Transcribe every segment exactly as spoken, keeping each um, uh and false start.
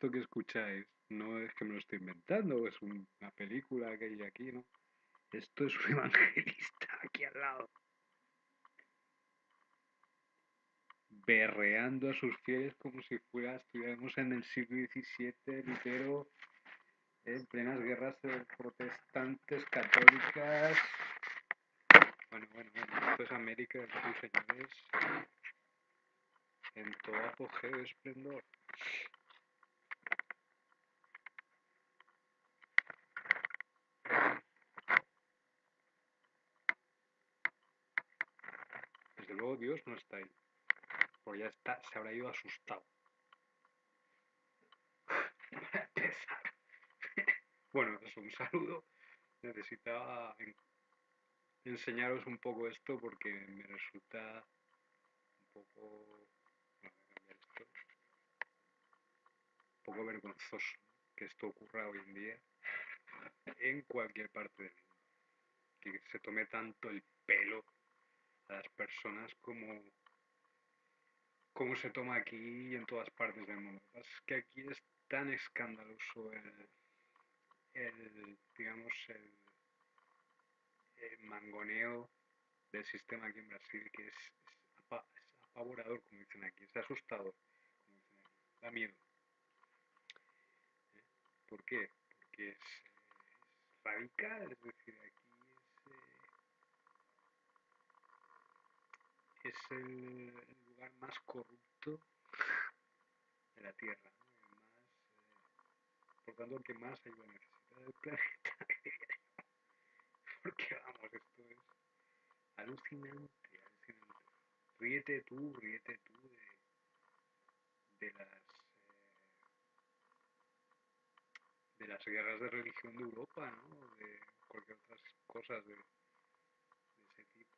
esto que escucháis no es que me lo estoy inventando, es un- una película que hay aquí, ¿no? Esto es un evangelista aquí al lado, berreando a sus fieles como si fuera, estuviéramos en el siglo diecisiete, Lutero, en plenas guerras eh, protestantes, católicas. Bueno, bueno, bueno, esto es América, sí, señores, en todo apogeo de esplendor. Desde luego Dios no está ahí, porque ya está, se habrá ido asustado. Para empezar. Bueno, eso, un saludo. Necesitaba en- enseñaros un poco esto porque me resulta un poco, bueno, voy a cambiar esto, un poco vergonzoso que esto ocurra hoy en día en cualquier parte del mundo. Que se tome tanto el pelo a las personas como, como se toma aquí y en todas partes del mundo. Lo que pasa es que aquí es tan escandaloso el, el digamos, el, el mangoneo del sistema aquí en Brasil que es, es, apa, es apavorador, como dicen aquí, es asustador, como dicen aquí, da miedo. ¿Eh? ¿Por qué? Porque es, es radical, es decir, aquí es, eh, es el, el, lugar más corrupto de la Tierra, ¿no? El más, eh, por tanto, el que más ayuda necesita del planeta. Porque vamos, esto es alucinante, alucinante. Ríete tú, ríete tú de, de las eh, de las guerras de religión de Europa, ¿no? De cualquier otras cosas de, de ese tipo.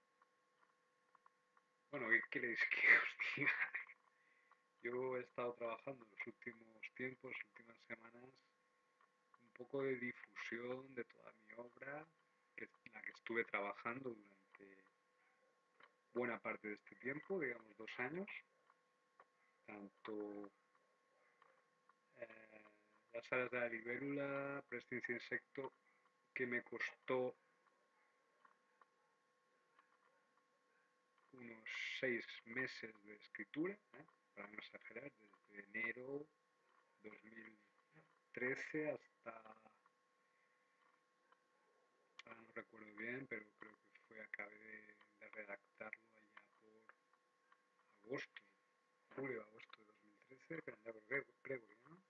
Bueno, ¿qué queréis que os diga? Yo he estado trabajando en los últimos tiempos, últimas semanas, un poco de difusión de toda mi obra, que en la que estuve trabajando durante buena parte de este tiempo, digamos dos años, tanto eh, las alas de la libélula, Prestige insecto, que me costó unos seis meses de escritura, ¿eh? Para no exagerar, desde enero dos mil trece hasta, ahora no recuerdo bien, pero creo que fue, acabé de, de redactarlo allá por agosto, julio, agosto de dos mil trece, calendario gregoriano.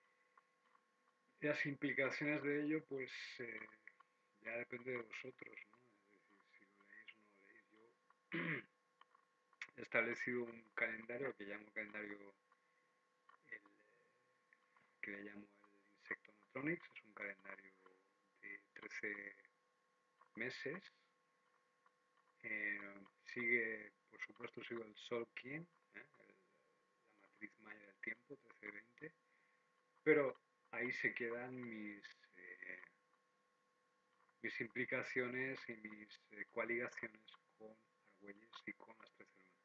Las implicaciones de ello, pues eh, ya depende de vosotros, ¿no? Es decir, si lo leéis o no lo leéis. Yo he establecido un calendario que llamo calendario, el, que le llamo el Insectonotronics, es un calendario de trece meses. Eh, sigue, por supuesto, sigo el Solkin, ¿eh? el, la matriz maya del tiempo, trece veinte, pero ahí se quedan mis, eh, mis implicaciones y mis eh, coaligaciones con Argüelles y con las trece lunas.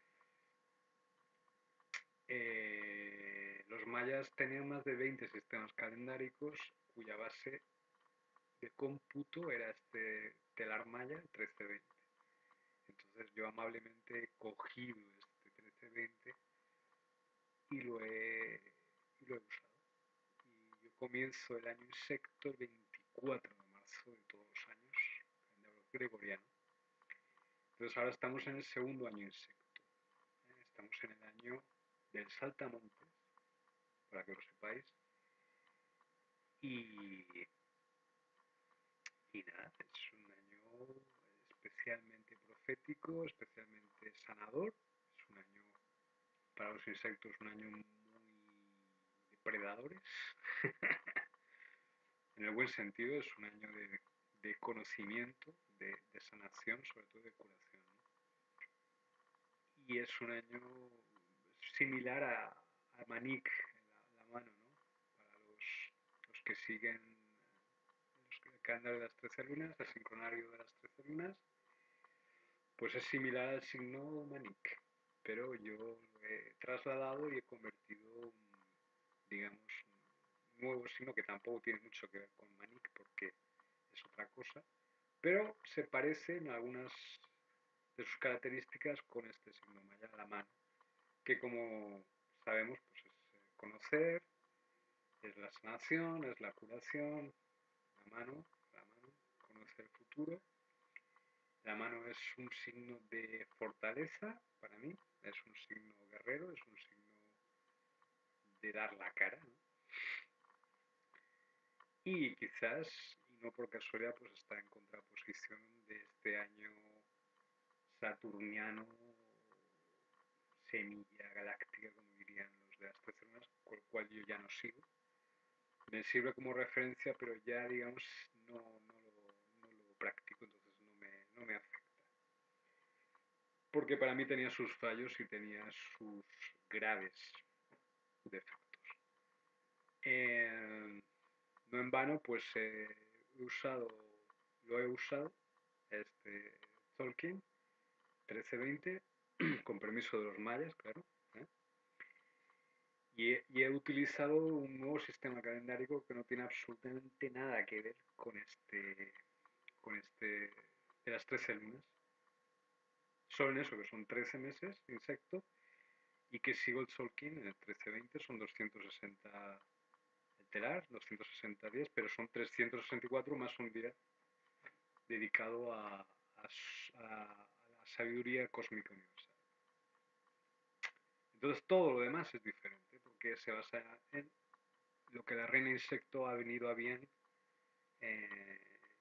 Eh, los mayas tenían más de veinte sistemas calendáricos cuya base de cómputo era este telar maya trece veinte. Entonces yo amablemente he cogido este trece veinte y lo he, y lo he usado. Y yo comienzo el año insecto el veinticuatro de marzo de todos los años, calendario gregoriano. Entonces ahora estamos en el segundo año insecto. ¿eh? Estamos en el año del saltamontes, para que lo sepáis. Y, y nada, es un año especialmente profético, especialmente sanador. Es un año para los insectos, un año muy depredadores. En el buen sentido, es un año de, de conocimiento, de, de, sanación, sobre todo de curación, ¿no? Y es un año similar a, a Manik en la, la mano, ¿no? Para los, los que siguen los, el calendario de las trece lunas, el sincronario de las trece lunas, pues es similar al signo Manik, pero yo lo he trasladado y he convertido, digamos, un nuevo signo que tampoco tiene mucho que ver con Manic porque es otra cosa, pero se parece en algunas de sus características con este signo maya, la mano, que como sabemos pues es eh, conocer, es la sanación, es la curación, la mano, la mano, conoce el futuro. La mano es un signo de fortaleza para mí, es un signo guerrero, es un signo de dar la cara, ¿no? Y quizás, y no por casualidad, pues está en contraposición de este año saturniano, semilla galáctica, como dirían los de las trece lunas, con el cual yo ya no sigo. Me sirve como referencia, pero ya, digamos, no, no, lo, no lo practico, entonces no me, no me afecta. Porque para mí tenía sus fallos y tenía sus graves defectos. Eh, no en vano, pues eh, he usado, lo he usado, este Tolkien trece veinte, con permiso de los mayas, claro. ¿eh? Y, he, y he utilizado un nuevo sistema calendárico que no tiene absolutamente nada que ver con este, con este de las trece lunas. Solo en eso, que son trece meses, insecto, y que sigo el Tolkien en el trece veinte, son doscientos sesenta el telar, doscientos sesenta días, pero son trescientos sesenta y cuatro más un día dedicado a, a, a la sabiduría cósmica universal. Entonces todo lo demás es diferente, porque se basa en lo que la reina insecto ha venido a bien, eh,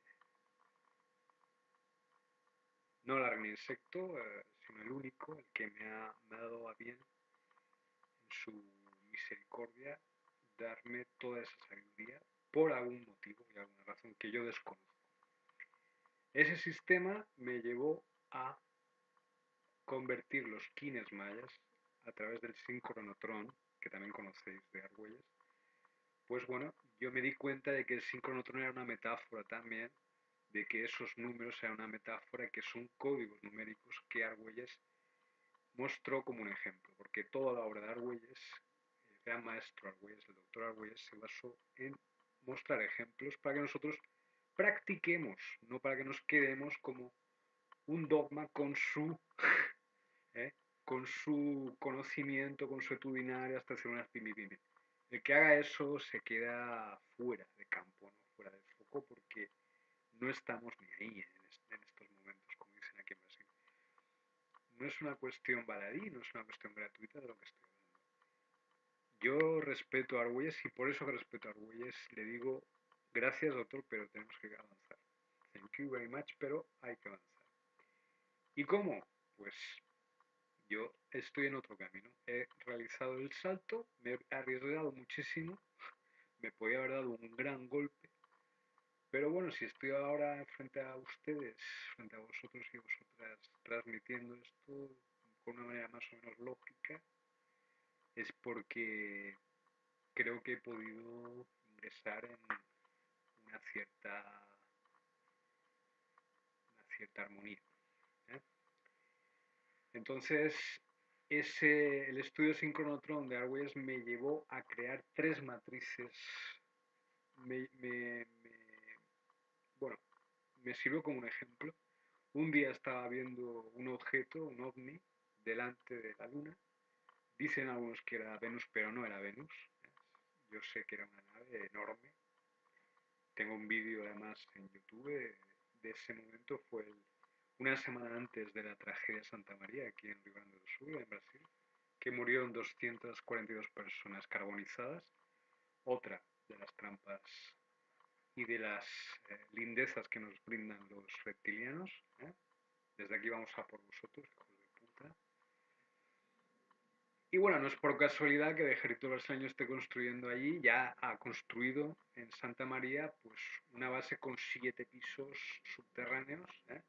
no la reina insecto, eh, sino el único, el que me ha, me ha dado a bien en su misericordia darme toda esa sabiduría por algún motivo y alguna razón que yo desconozco. Ese sistema me llevó a convertir los kines mayas a través del sincronotrón, que también conocéis de Argüelles. Pues bueno, yo me di cuenta de que el sincronotrón era una metáfora también, de que esos números eran una metáfora, que son códigos numéricos que Argüelles mostró como un ejemplo, porque toda la obra de Argüelles, el gran maestro Argüelles, el doctor Argüelles, se basó en mostrar ejemplos para que nosotros practiquemos, no para que nos quedemos como un dogma con su, ¿eh? con su conocimiento consuetudinario hasta hacer unas pimi pimi. El que haga eso se queda fuera de campo, ¿no? Fuera de foco, porque no estamos ni ahí en, est en estos momentos, como dicen aquí en Brasil. No es una cuestión baladí, no es una cuestión gratuita de lo que estoy hablando. Yo respeto a Argüelles y por eso que respeto a Argüelles le digo gracias doctor, pero tenemos que avanzar. Thank you very much, pero hay que avanzar. ¿Y cómo? Pues yo estoy en otro camino. He realizado el salto, me he arriesgado muchísimo, me podía haber dado un gran golpe, pero bueno, si estoy ahora frente a ustedes, frente a vosotros y vosotras, transmitiendo esto con una manera más o menos lógica, es porque creo que he podido ingresar en una cierta, una cierta armonía. ¿eh? Entonces, ese, el estudio sincronotron de Argüelles me llevó a crear tres matrices. Me, me, me, bueno, me sirvió como un ejemplo. Un día estaba viendo un objeto, un ovni, delante de la Luna. Dicen algunos que era Venus, pero no era Venus. Yo sé que era una nave enorme. Tengo un vídeo además en YouTube de, de ese momento. Fue el, una semana antes de la tragedia Santa María, aquí en Rio Grande do Sul, en Brasil, que murieron doscientas cuarenta y dos personas carbonizadas. Otra de las trampas y de las eh, lindezas que nos brindan los reptilianos. ¿eh? Desde aquí vamos a por vosotros, hijos de puta. Y bueno, no es por casualidad que el ejército brasileño esté construyendo allí, ya ha construido en Santa María pues una base con siete pisos subterráneos, ¿eh?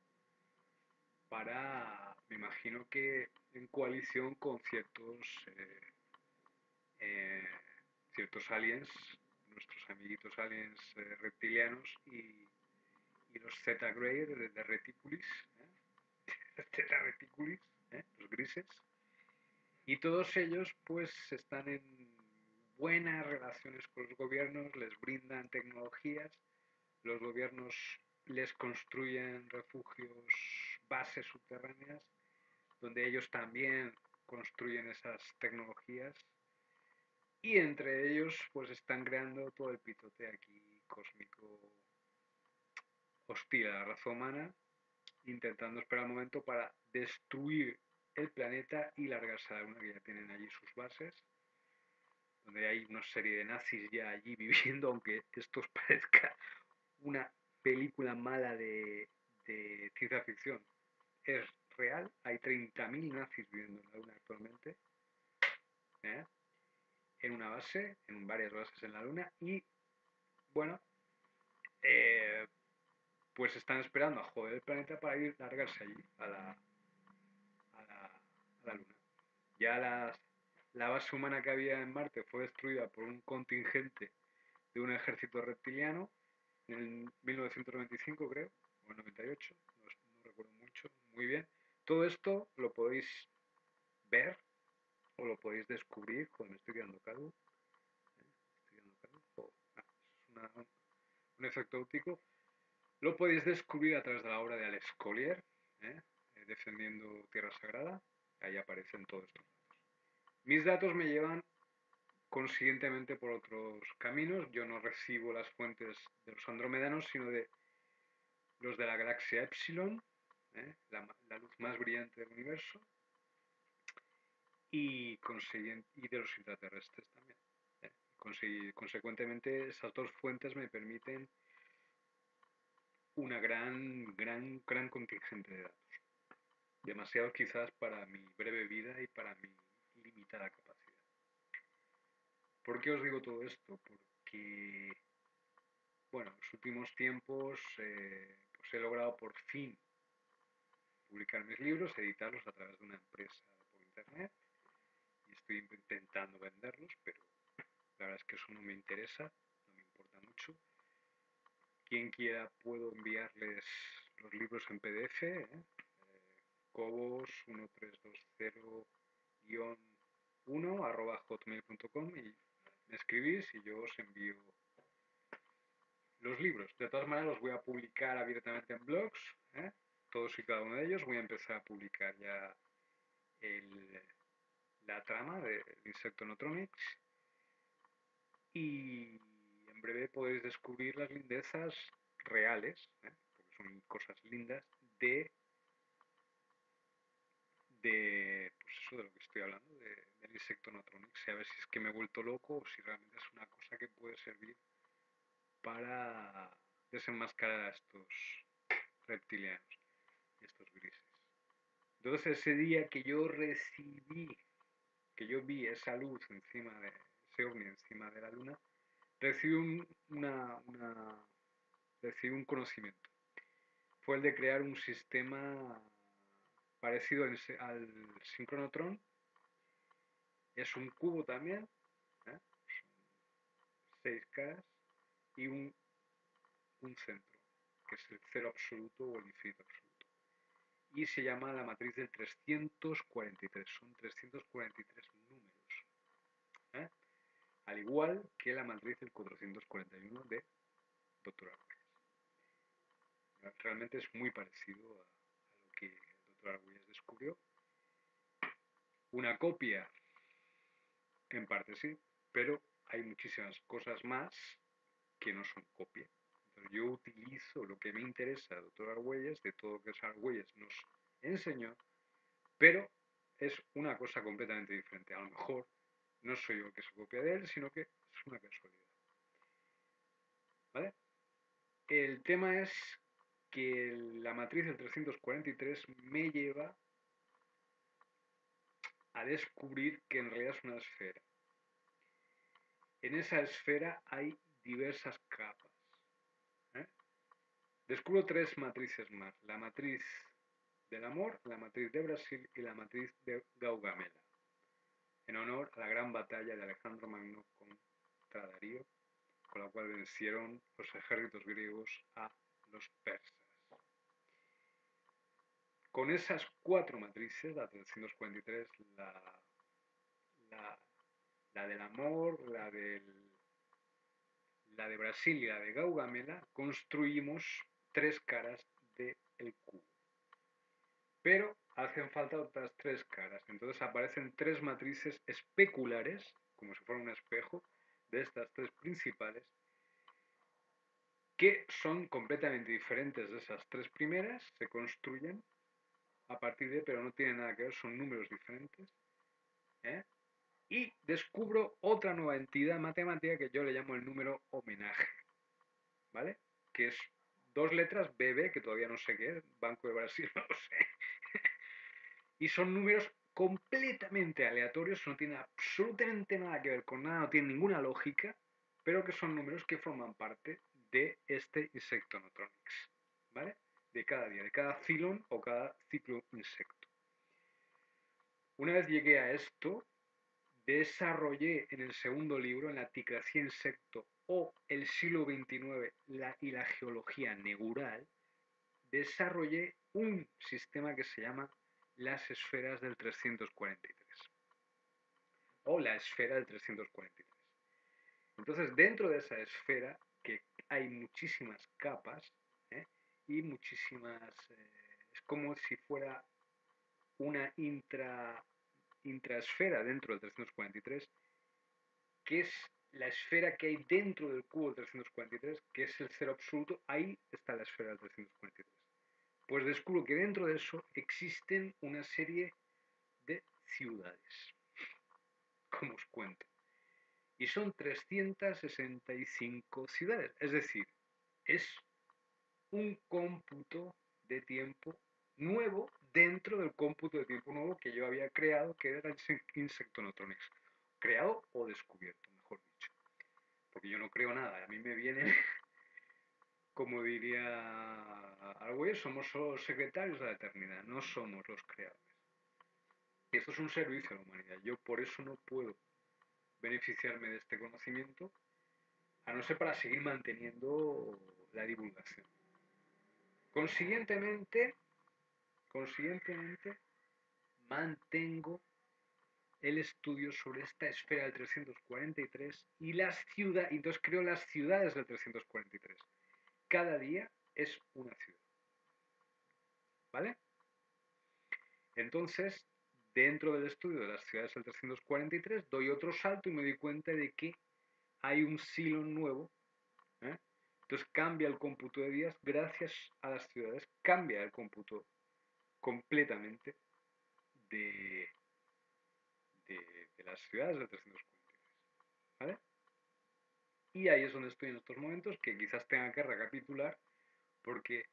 para, me imagino que en coalición con ciertos, eh, eh, ciertos aliens, nuestros amiguitos aliens eh, reptilianos y, y los Zeta Grey de, de Reticulis, ¿eh? Zeta Reticulis, ¿eh? los grises. Y todos ellos pues están en buenas relaciones con los gobiernos, les brindan tecnologías, los gobiernos les construyen refugios, bases subterráneas, donde ellos también construyen esas tecnologías y entre ellos pues están creando todo el pitote aquí cósmico hostil a la raza humana, intentando esperar el momento para destruir el planeta y largarse a la luna, que ya tienen allí sus bases, donde hay una serie de nazis ya allí viviendo, aunque esto os parezca una película mala de, de ciencia ficción. Es real, hay treinta mil nazis viviendo en la luna actualmente, ¿eh? En una base, en varias bases en la luna, y bueno, eh, pues están esperando a joder el planeta para ir a largarse allí, a la, a la, a la luna. Ya las, la base humana que había en Marte fue destruida por un contingente de un ejército reptiliano en mil novecientos noventa y cinco, creo, o en noventa y ocho, no, no recuerdo mucho, muy bien. Todo esto lo podéis ver o lo podéis descubrir, joder, me estoy quedando calvo, ¿eh? Estoy quedando calvo. Oh, ah, es una, un efecto óptico. Lo podéis descubrir a través de la obra de Alex Collier, ¿eh? Eh, Defendiendo Tierra Sagrada. Ahí aparecen todos estos datos. Mis datos me llevan consiguientemente por otros caminos. Yo no recibo las fuentes de los andromedanos, sino de los de la galaxia Epsilon, ¿eh? la, la luz más brillante del universo, y, y de los intraterrestres también. ¿eh? Consecuentemente, esas dos fuentes me permiten una gran, gran, gran contingente de datos. Demasiado quizás para mi breve vida y para mi limitada capacidad. ¿Por qué os digo todo esto? Porque, bueno, en los últimos tiempos eh, pues he logrado por fin publicar mis libros, editarlos a través de una empresa por internet y estoy intentando venderlos, pero la verdad es que eso no me interesa, no me importa mucho. Quien quiera puedo enviarles los libros en P D F, ¿eh? eh, cobos uno tres dos cero uno arroba hotmail punto com y me escribís y yo os envío los libros. De todas maneras los voy a publicar abiertamente en blogs, ¿eh? Todos y cada uno de ellos. Voy a empezar a publicar ya el, la trama de Insectonotronics y en breve podéis descubrir las lindezas reales, ¿eh? Porque son cosas lindas de de pues eso de lo que estoy hablando, de, del Insectonotronics, y a ver si es que me he vuelto loco o si realmente es una cosa que puede servir para desenmascarar a estos reptilianos y estos grises. Entonces ese día que yo recibí, que yo vi esa luz encima de ese ovni encima de la luna, recibí un, una, una, recibí un conocimiento. Fue el de crear un sistema parecido al, al sincronotron. Es un cubo también, ¿eh? Son seis caras y un, un centro, que es el cero absoluto o el infinito absoluto. Y se llama la matriz del trescientos cuarenta y tres, son trescientos cuarenta y tres números, ¿eh? Al igual que la matriz del cuatrocientos cuarenta y uno de Doctor Arguelles. Realmente es muy parecido a, a lo que el Doctor Arguelles descubrió. Una copia, en parte sí, pero hay muchísimas cosas más que no son copia. Entonces yo utilizo lo que me interesa de Doctor Arguelles, de todo lo que Arguelles nos enseñó, pero es una cosa completamente diferente. A lo mejor no soy yo el que se copia de él, sino que es una casualidad. ¿Vale? El tema es que la matriz del trescientos cuarenta y tres me lleva a descubrir que en realidad es una esfera. En esa esfera hay diversas capas, ¿eh? Descubro tres matrices más. La matriz del amor, la matriz de Brasil y la matriz de Gaugamela, en honor a la gran batalla de Alejandro Magno contra Darío, con la cual vencieron los ejércitos griegos a los persas. Con esas cuatro matrices, la trescientos cuarenta y tres, la, la, la la del amor, la del, la de Brasil y la de Gaugamela, construimos tres caras del cubo. Pero hacen falta otras tres caras. Entonces aparecen tres matrices especulares, como si fuera un espejo, de estas tres principales, que son completamente diferentes de esas tres primeras, se construyen a partir de, pero no tienen nada que ver, son números diferentes, ¿eh? Y descubro otra nueva entidad matemática que yo le llamo el número homenaje, ¿vale? Que es dos letras B B, que todavía no sé qué es, Banco de Brasil, no lo sé. Y son números completamente aleatorios, no tienen absolutamente nada que ver con nada, no tienen ninguna lógica, pero que son números que forman parte de este Insectonotronics, ¿vale? De cada día, de cada filón o cada ciclo insecto. Una vez llegué a esto, desarrollé en el segundo libro, en la Ticracia insecto o el siglo veintinueve la, y la geología neural, desarrollé un sistema que se llama las esferas del trescientos cuarenta y tres o la esfera del trescientos cuarenta y tres. Entonces, dentro de esa esfera, que hay muchísimas capas, ¿eh? y muchísimas, eh, es como si fuera una intra, intraesfera dentro del trescientos cuarenta y tres, que es la esfera que hay dentro del cubo del trescientos cuarenta y tres, que es el cero absoluto, ahí está la esfera del trescientos cuarenta y tres. Pues descubro que dentro de eso existen una serie de ciudades, como os cuento. Y son trescientas sesenta y cinco ciudades, es decir, es un cómputo de tiempo nuevo dentro del cómputo de tiempo nuevo que yo había creado, que era el Insectonotronics. Creado o descubierto, mejor dicho. Porque yo no creo nada, a mí me viene, como diría Argüelles, somos solo secretarios de la eternidad, no somos los creadores. Y esto es un servicio a la humanidad, yo por eso no puedo beneficiarme de este conocimiento, a no ser para seguir manteniendo la divulgación. Consiguientemente, consiguientemente mantengo el estudio sobre esta esfera del trescientos cuarenta y tres y las ciudades, entonces creo las ciudades del trescientos cuarenta y tres. Cada día es una ciudad, ¿vale? Entonces, dentro del estudio de las ciudades del trescientos cuarenta y tres, doy otro salto y me doy cuenta de que hay un silón nuevo, ¿eh? Entonces cambia el cómputo de días, gracias a las ciudades, cambia el cómputo completamente de, de, de las ciudades del trescientos cuarenta y tres, ¿vale? Y ahí es donde estoy en estos momentos, que quizás tenga que recapitular, porque,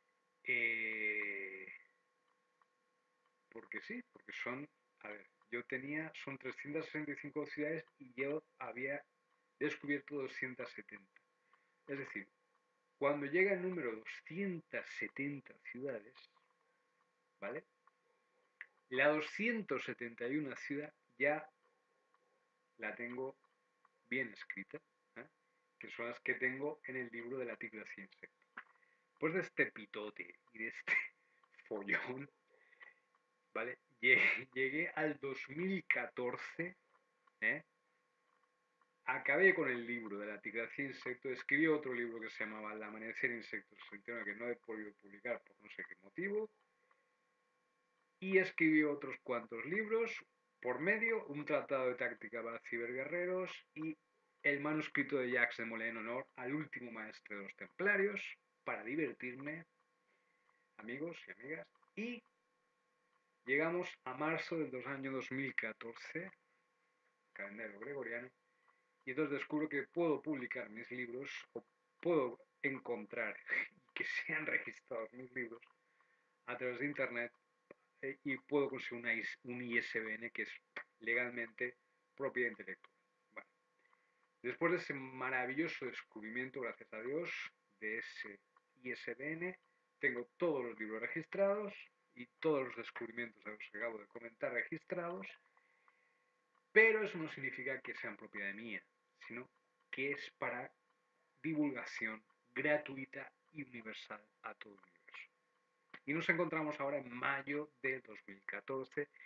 eh, porque sí, porque son, a ver, yo tenía, son trescientas sesenta y cinco ciudades y yo había descubierto doscientas setenta. Es decir, cuando llega el número doscientas setenta ciudades, ¿vale? La doscientos setenta y una ciudad ya la tengo bien escrita, ¿eh? Que son las que tengo en el libro de la Ticracia insecto. Después de este pitote y de este follón, ¿vale? Llegué, llegué al dos mil catorce, ¿eh? Acabé con el libro de la Ticracia insecto, escribí otro libro que se llamaba El amanecer insecto sesenta y nueve, que no he podido publicar por no sé qué motivo, y escribí otros cuantos libros por medio, un tratado de táctica para ciberguerreros y el manuscrito de Jacques de Molay en honor al último maestre de los templarios, para divertirme, amigos y amigas. Y llegamos a marzo del año dos mil catorce, calendario gregoriano, y entonces descubro que puedo publicar mis libros, o puedo encontrar que sean registrados mis libros a través de internet, eh, y puedo conseguir una, un I S B N que es legalmente propiedad intelectual. Bueno, después de ese maravilloso descubrimiento, gracias a Dios, de ese I S B N, tengo todos los libros registrados y todos los descubrimientos de los que acabo de comentar registrados, pero eso no significa que sean propiedad mía, sino que es para divulgación gratuita y universal a todo el universo. Y nos encontramos ahora en mayo de dos mil catorce,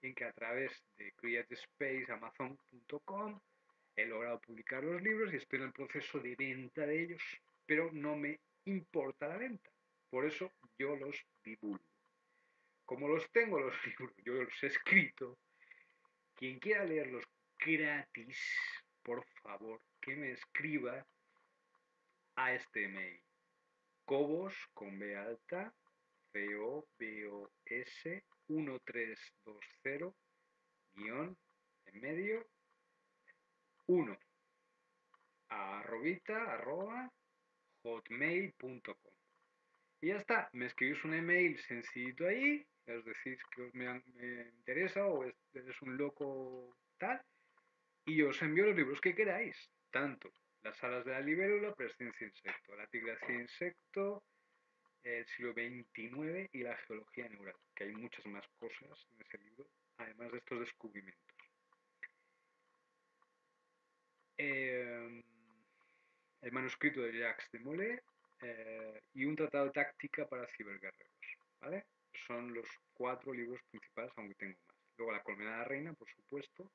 en que a través de CreateSpace, Amazon punto com, he logrado publicar los libros y estoy en el proceso de venta de ellos, pero no me importa la venta. Por eso yo los divulgo. Como los tengo los libros, yo los he escrito, quien quiera leerlos gratis, por favor, que me escriba a este mail. Cobos con B alta, C O B O S uno tres dos cero, guión, en medio, uno, arrobita, arroba, hotmail punto com. Y ya está, me escribís un email sencillito ahí, os decís que os me, me interesa o eres un loco tal, y yo os envío los libros que queráis, tanto las alas de la libélula, Prescience Insecto, la tigracía insecto, el siglo veintinueve y la geología neural, que hay muchas más cosas en ese libro, además de estos descubrimientos. Eh, el manuscrito de Jacques de Molay eh, y un tratado de táctica para ciberguerreros, ¿vale? Son los cuatro libros principales, aunque tengo más. Luego La colmena de la reina, por supuesto,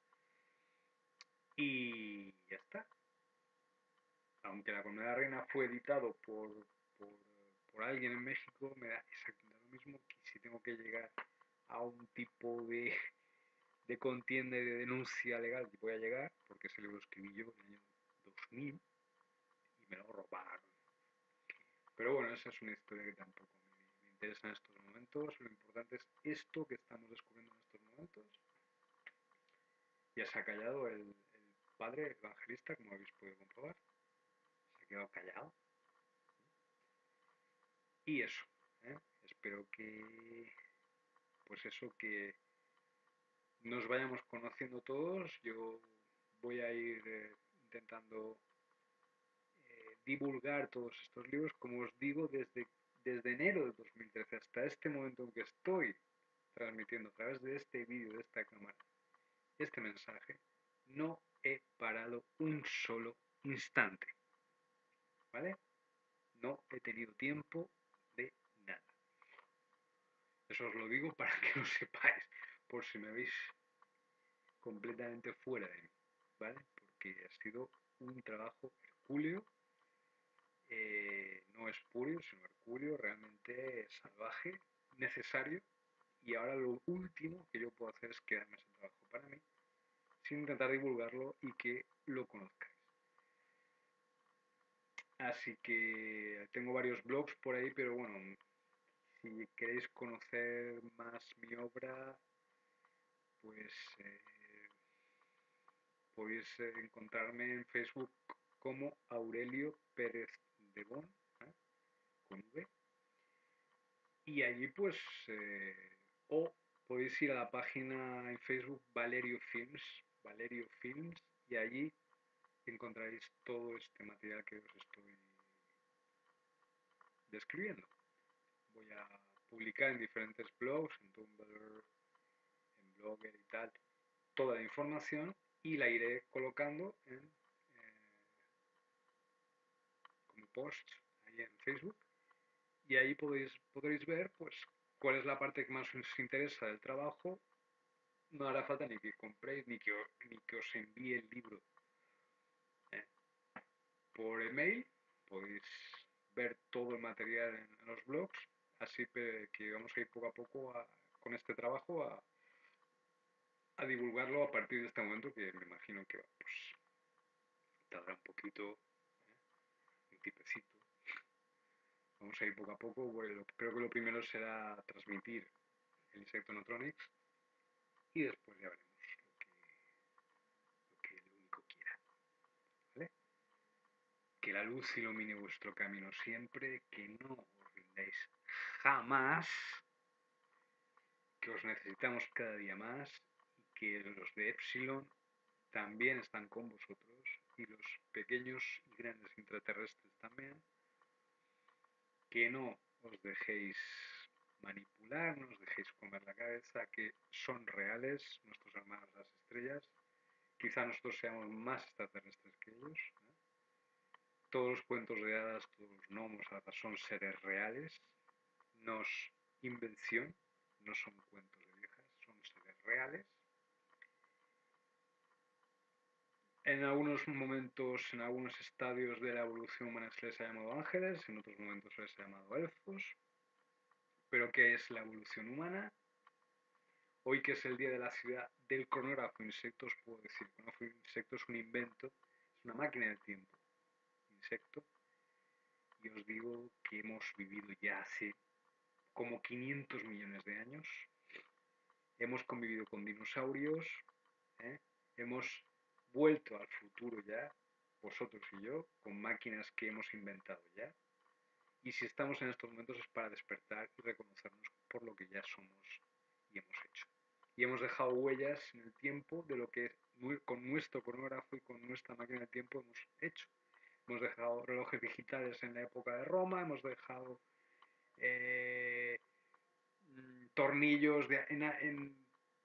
y ya está. Aunque La colmena de la reina fue editado por, por, por alguien en México, me da exactamente lo mismo que si tengo que llegar a un tipo de, de contienda y de denuncia legal, que voy a llegar, porque ese libro escribí yo en el año dos mil y me lo robaron. Pero bueno, esa es una historia que tampoco me, me interesa en estos momentos. Lo importante es esto que estamos descubriendo en estos momentos. Ya se ha callado el, el padre evangelista, como habéis podido comprobar. Se ha quedado callado. Y eso, ¿eh? Espero que, pues eso, que nos vayamos conociendo todos. Yo voy a ir eh, intentando eh, divulgar todos estos libros, como os digo, desde, desde enero de dos mil trece hasta este momento en que estoy transmitiendo a través de este vídeo, de esta cámara, este mensaje, no he parado un solo instante, ¿vale? No he tenido tiempo de nada. Eso os lo digo para que lo sepáis, por si me veis completamente fuera de mí, ¿vale? Porque ha sido un trabajo hercúleo, eh, no espurio, sino hercúleo, realmente salvaje, necesario, y ahora lo último que yo puedo hacer es quedarme ese trabajo para mí, sin intentar divulgarlo y que lo conozcáis. Así que tengo varios blogs por ahí, pero bueno, si queréis conocer más mi obra, pues eh, podéis encontrarme en Facebook como Aurelio Pérez de Bon, ¿eh? Con V. Y allí pues, eh, o podéis ir a la página en Facebook Valerio Films, Valerio Films, y allí encontraréis todo este material que os estoy describiendo. Voy a publicar en diferentes blogs, en Tumblr, en Blogger y tal, toda la información y la iré colocando en, eh, como posts ahí en Facebook, y ahí podéis, podréis ver pues cuál es la parte que más os interesa del trabajo. No hará falta ni que compréis ni que, ni que os envíe el libro eh, por email. Podéis ver todo el material en, en los blogs, así que vamos a ir poco a poco a, con este trabajo a, a divulgarlo a partir de este momento, que me imagino que pues, tardará un poquito, ¿eh? Un tipecito. Vamos a ir poco a poco. Bueno, creo que lo primero será transmitir el Insectonotronics y después ya veremos lo que, lo que el único quiera, ¿vale? Que la luz ilumine vuestro camino siempre, que no os rindáis jamás, que os necesitamos cada día más y que los de Epsilon también están con vosotros y los pequeños y grandes intraterrestres también. Que no os dejéis manipular, no os dejéis comer la cabeza, que son reales nuestros hermanos las estrellas. Quizá nosotros seamos más extraterrestres que ellos, ¿eh? Todos los cuentos de hadas, todos los gnomos, hadas son seres reales, no es invención, no son cuentos de viejas, son seres reales. En algunos momentos, en algunos estadios de la evolución humana se les ha llamado ángeles, en otros momentos se les ha llamado elfos. Pero ¿qué es la evolución humana? Hoy, que es el día de la ciudad del cronógrafo insecto, os puedo decir que el cronógrafo insecto es un invento, es una máquina del tiempo insecto, y os digo que hemos vivido ya hace como quinientos millones de años, hemos convivido con dinosaurios, ¿eh? Hemos vuelto al futuro ya, vosotros y yo, con máquinas que hemos inventado ya, y si estamos en estos momentos es para despertar y reconocernos por lo que ya somos y hemos hecho. Y hemos dejado huellas en el tiempo de lo que con nuestro cronógrafo y con nuestra máquina del tiempo hemos hecho. Hemos dejado relojes digitales en la época de Roma, hemos dejado eh, tornillos de, en, en,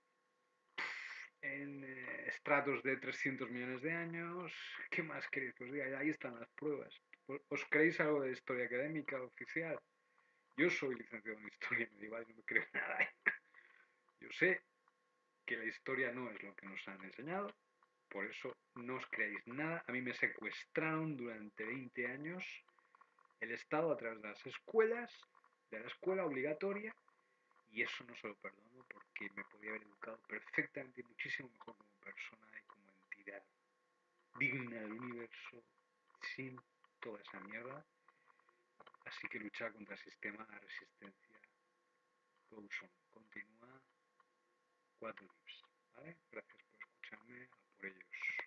en eh, estratos de trescientos millones de años. ¿Qué más queréis que os diga? Ahí están las pruebas. ¿Os creéis algo de historia académica oficial? Yo soy licenciado en historia medieval y no me creo nada. Yo sé que la historia no es lo que nos han enseñado, por eso no os creáis nada. A mí me secuestraron durante veinte años el Estado a través de las escuelas, de la escuela obligatoria, y eso no se lo perdono porque me podía haber educado perfectamente y muchísimo mejor como persona y como entidad digna del universo sin toda esa mierda. Así que luchar contra el sistema de resistencia goes on, continúa. Cuatro lips, ¿vale? Gracias por escucharme, a por ellos.